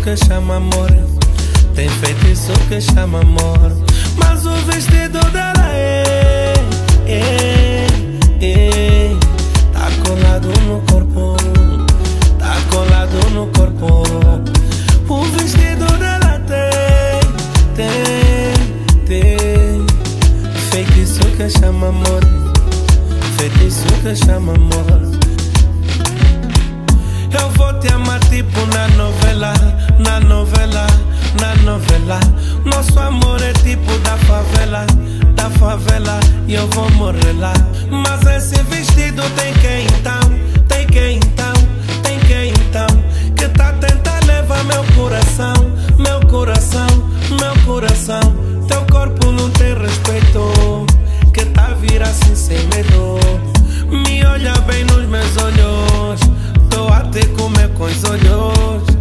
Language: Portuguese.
que chama amor, tem feitiço que chama amor. Mas o vestido dela tá colado no corpo, tá colado no corpo. O vestido dela tem feitiço que chama amor, feitiço que chama amor. Eu vou te amar tipo na novela, na novela, na novela. Nosso amor é tipo da favela, da favela, e eu vou morrer lá. Mas esse vestido tem que então, tem que então, tem que então, que tá tentando levar meu coração, meu coração, meu coração. Teu corpo não tem respeito, que tá vir assim sem medo. Me olha bem nos meus olhos, tô a te comer com os olhos.